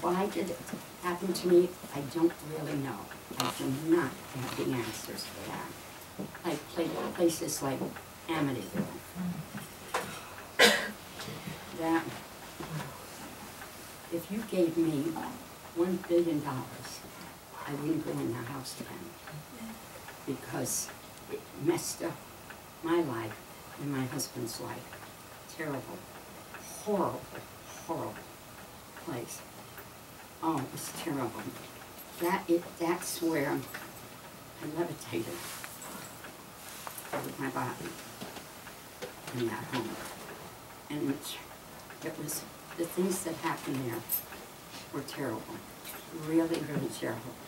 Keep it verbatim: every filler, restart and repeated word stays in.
why did it happen to me? I don't really know. I do not have the answers for that. Like places like Amityville. That, if you gave me one billion dollars, I wouldn't go in that house again. Because it messed up my life and my husband's life. Terrible, horrible, horrible place. Oh, it was terrible. That it, that's where I levitated with my body in that home. And it, it was, the things that happened there were terrible. Really, really terrible.